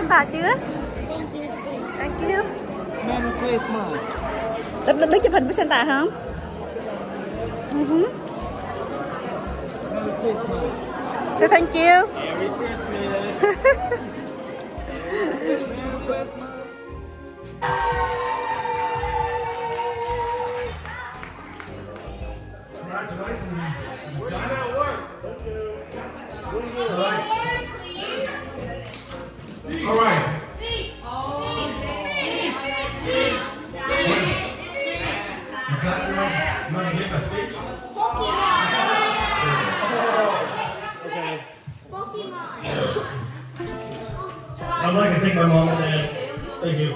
Santa chưa? Thank you. Merry Christmas. Đứng chụp hình với Santa không? Merry Christmas. Say thank you. Merry Christmas. Congratulations. Sign out work. All right. Is that you want to give a speech? Okay. I'd like to thank my mom and dad. Thank you.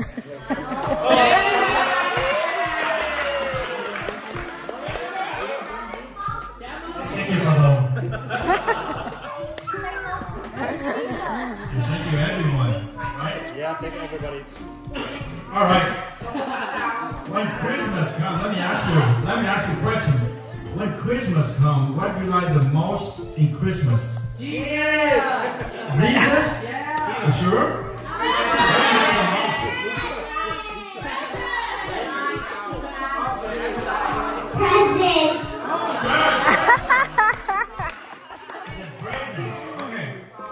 Thank you, Pablo. And thank you, everyone. Right? Yeah, thank everybody. All right. When Christmas comes, let me ask you a question. When Christmas comes, what do you like the most in Christmas? Jesus. Jesus? Yeah. You sure? What do you like the most? Present. It's a present. Okay.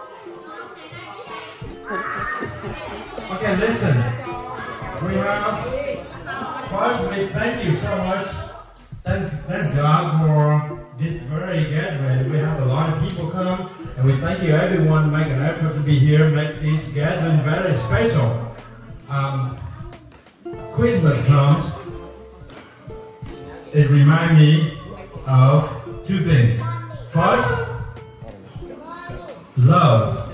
Okay, listen. We have first we thank you so much. Thanks God for this very gathering. We have a lot of people come, and we thank you everyone make an effort to be here, make this gathering very special. Christmas comes. It reminds me of two things. First, love.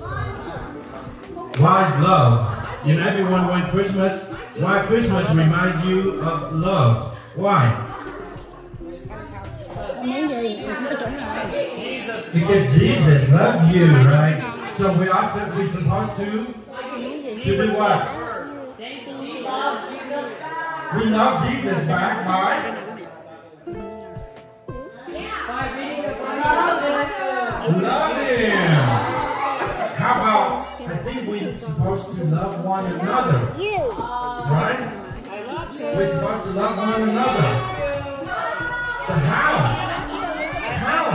Why is love? You know, everyone want Christmas. Why Christmas reminds you of love? Why? Because Jesus loves you, right? So we're supposed to do what? We love Jesus back by love Him. How about, I think we're supposed to love one another. Right? We're supposed to love one another. So how? How?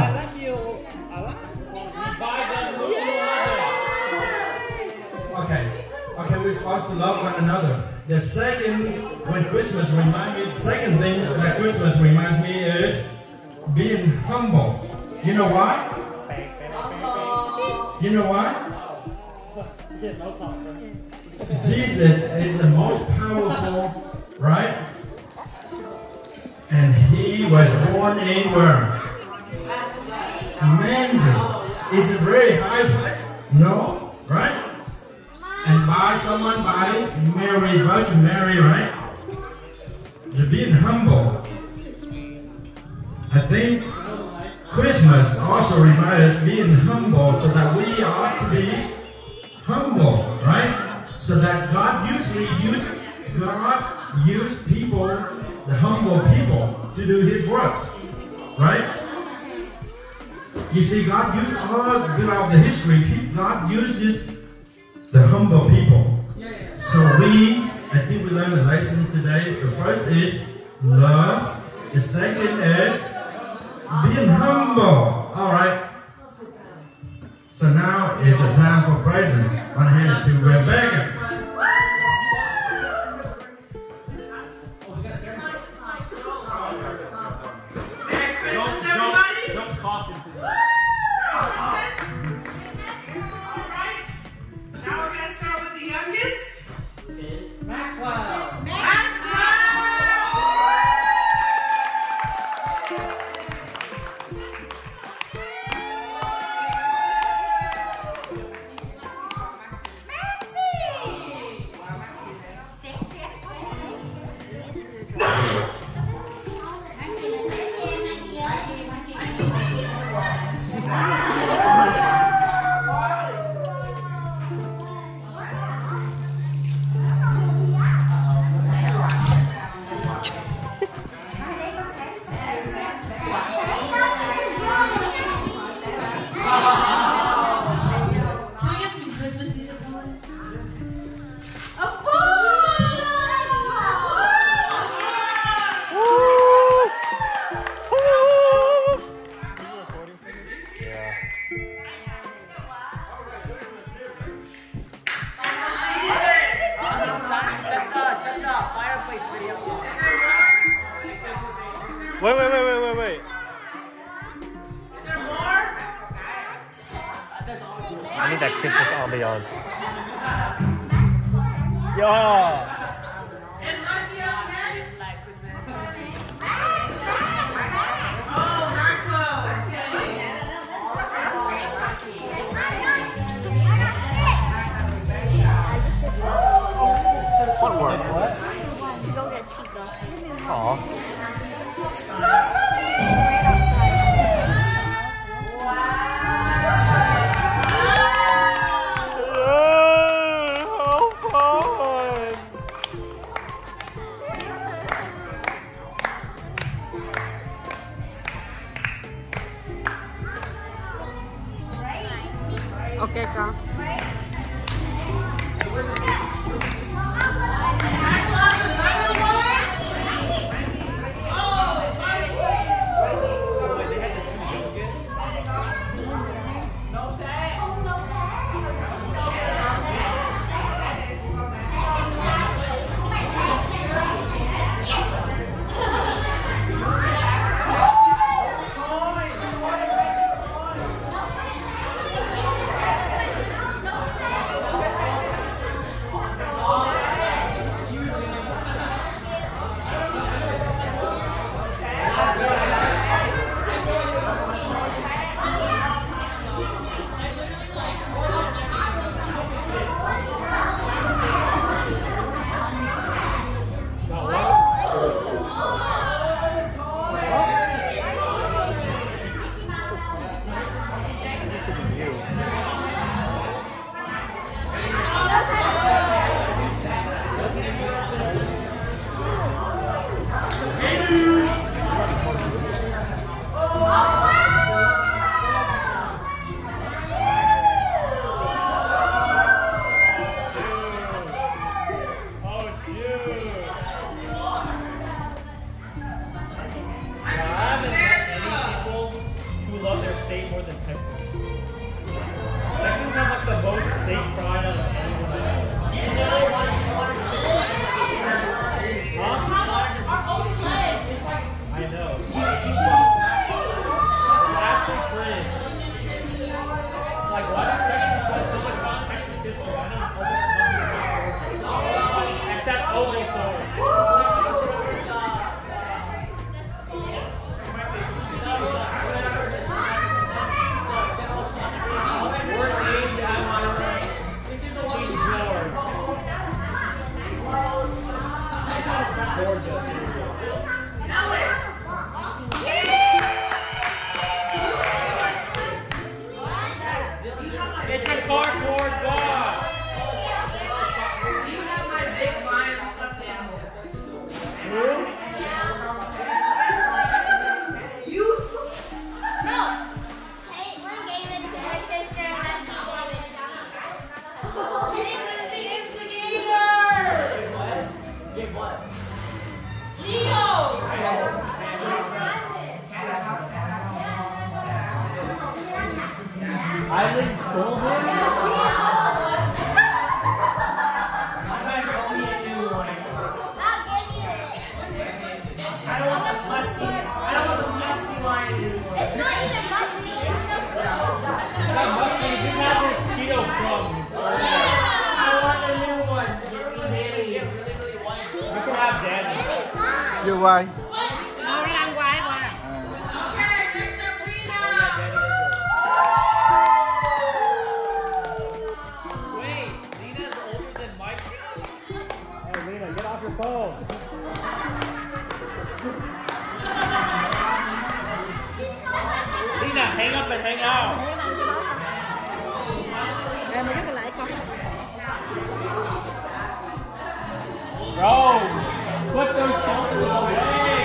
Okay, we're supposed to love one another. The second, when Christmas reminds me, the second thing that Christmas reminds me is being humble. You know why? You know why? Jesus is the most powerful, right? And He was born in where? Manger. Is it very high place? No, right? And by Mary, Virgin Mary, right? To being humble. I think Christmas also reminds us being humble, so that we ought to be humble, right? So that God used people, the humble people, to do His works, right? You see, God used all throughout the history, God uses the humble people. So I think we learned a lesson today. The first is love. The second is being humble. All right. So now it's a time for present. I'm going to hand it to Rebecca. Don't cough into the Wait. Is there more? I need that Christmas ambiance. Yeah. Is Mikey up next? Oh, Maxwell. What work? What? To go get Chico. Aw. Ok con. Island stole him? You guys owe me a new one. I don't want the musty line anymore. It's not even musty. It's not It's not musty, he just has his Cheeto crumbs. I want a new one. Give me Danny. You can have Danny. Như quay. Nó đang quái quá. Okay, next up, Lena. Wait, Lena's older than Mike? Hey Lena, get off your phone. Lena, hang up and hang out. Em mới cái lại không? Bro, put those shoulders away.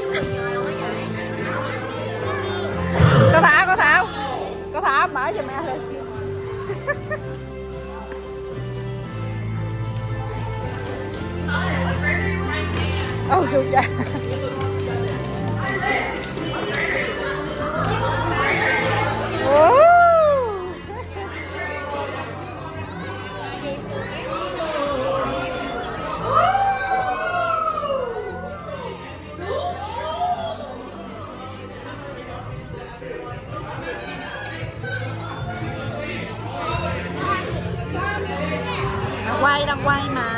Có thả mở cho mẹ lên. Ôi chú cha. Đang quay mà.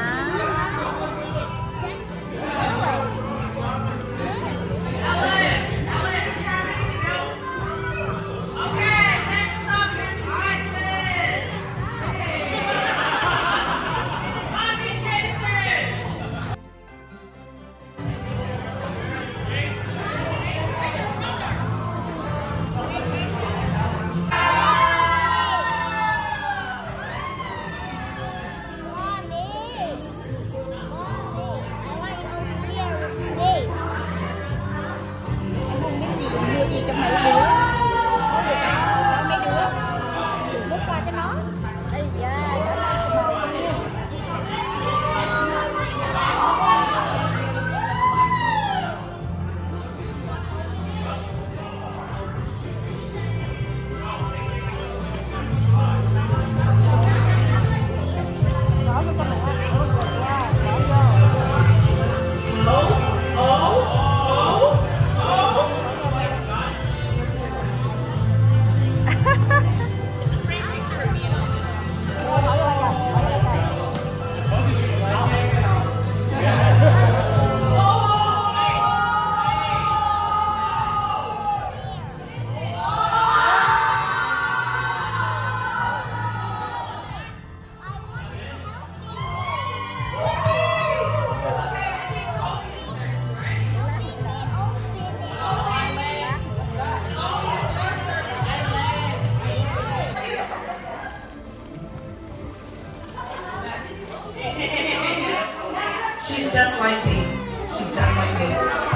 She's just like me. She's just like me.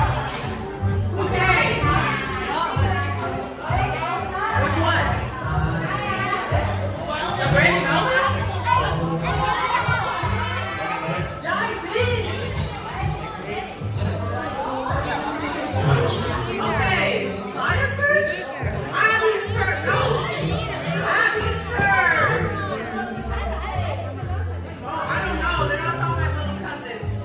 Okay. Which one? The Brandy Melvin? Okay. Science first? Abby's turn. No. Abby's turn. I don't know. They're not all my little cousins.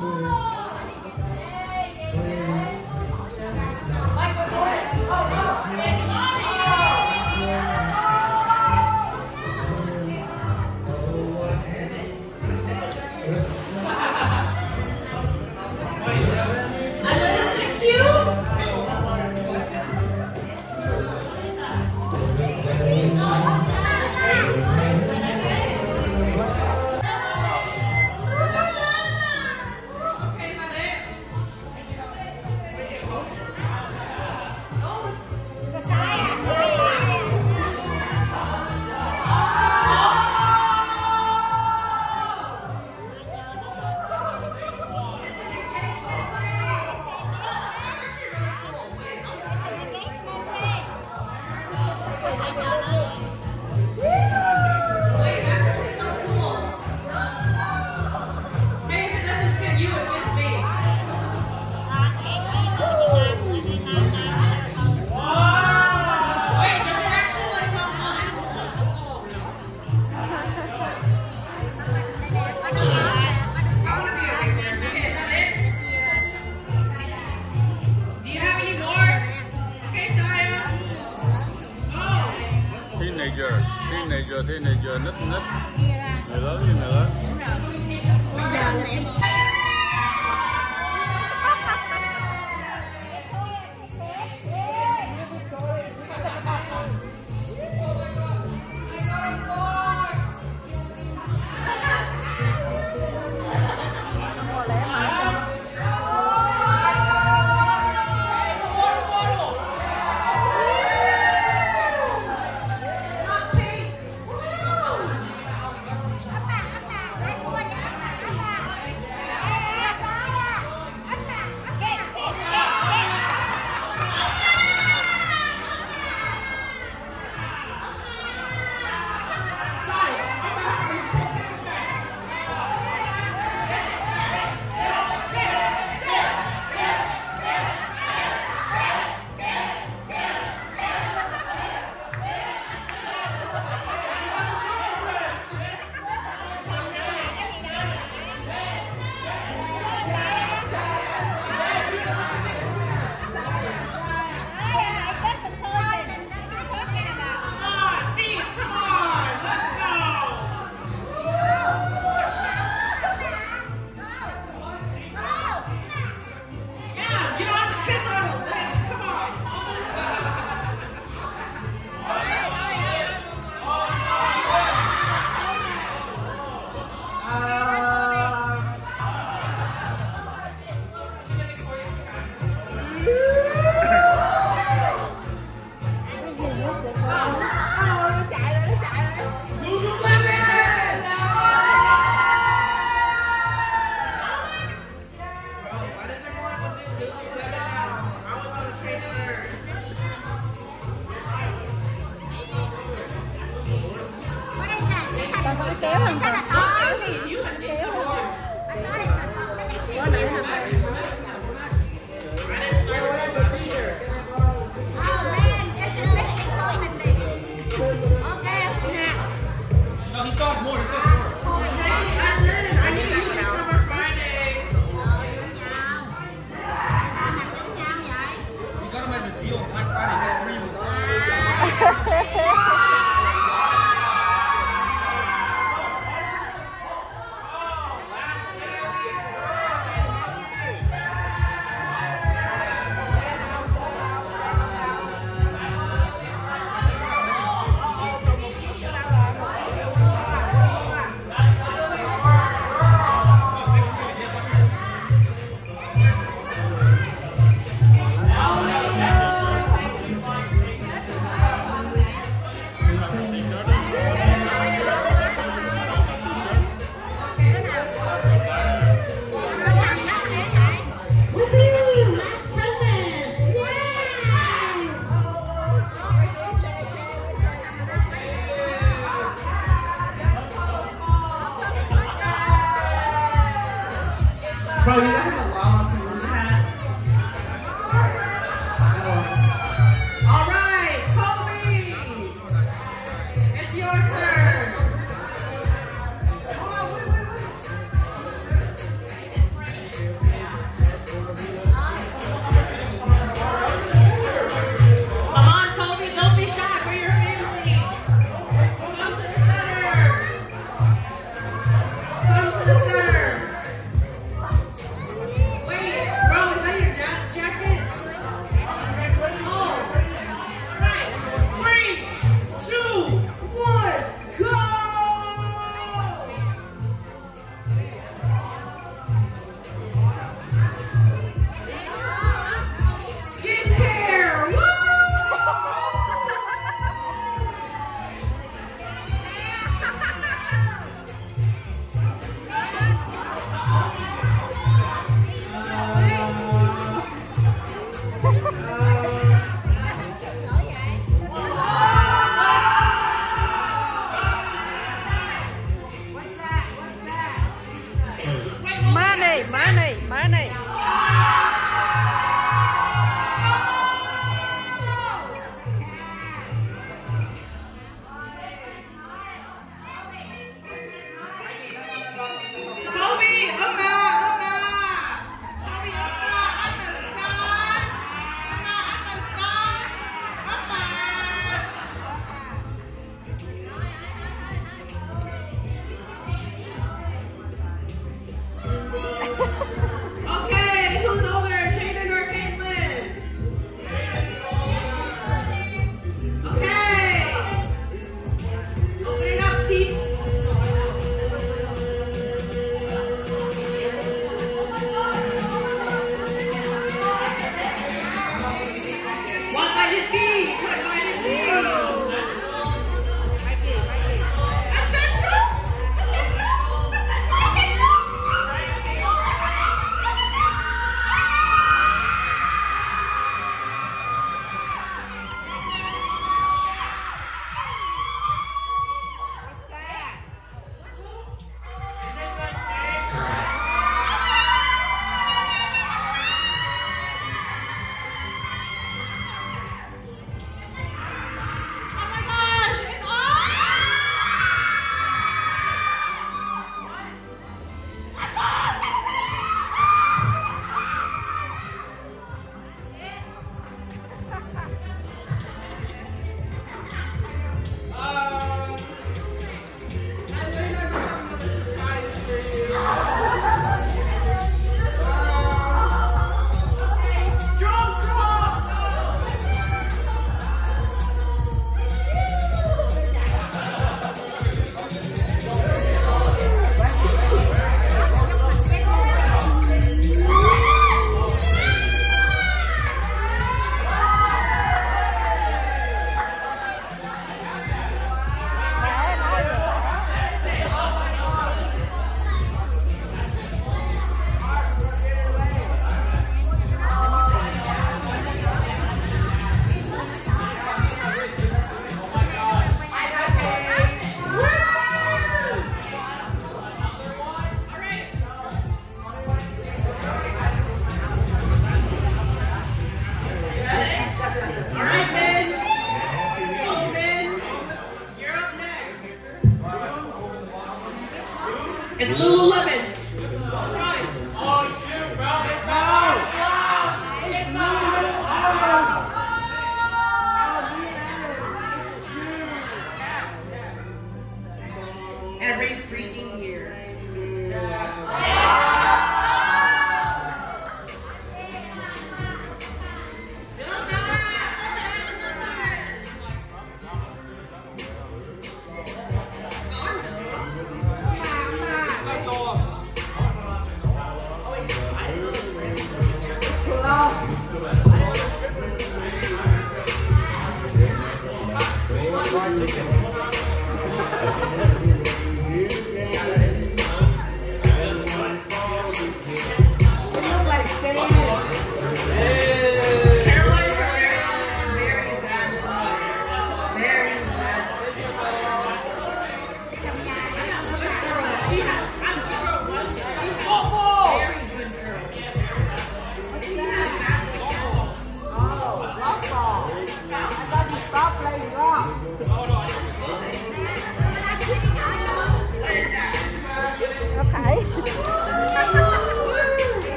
Teenager, nít. Người lớn như người lớn.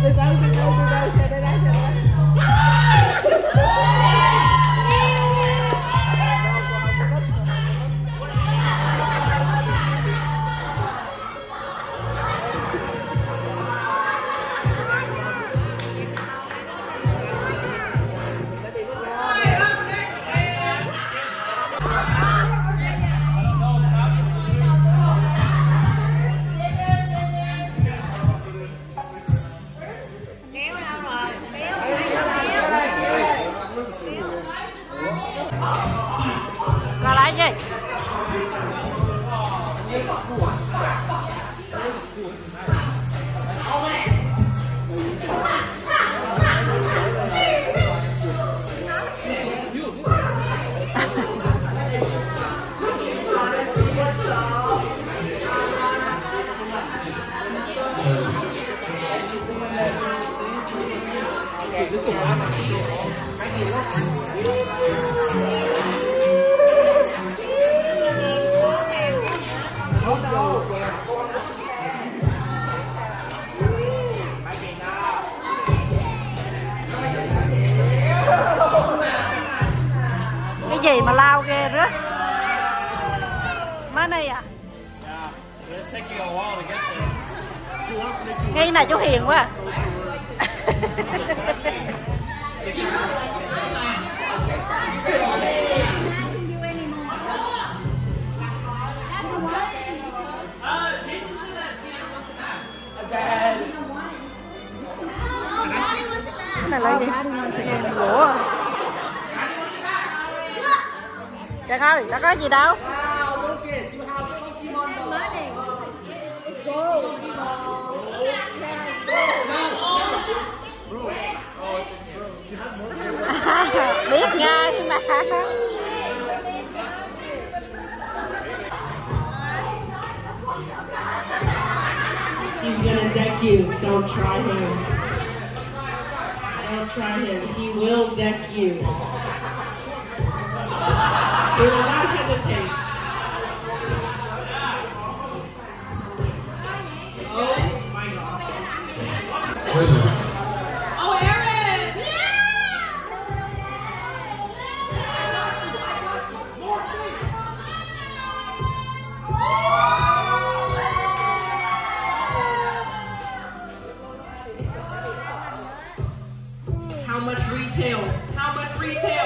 Là lại gì? Cái gì mà lao ghê đó. Má này à? It's taking a while to get there. Ngay này chú Hiền quá. Cái này là gì? Gỗ à? Trang ơi, đã có gì đâu. Biết ngay mà. He's gonna deck you. Don't try him. Don't try him. He will deck you. He will not hesitate. Oh my God. Oh, Aaron! How much retail? How much retail?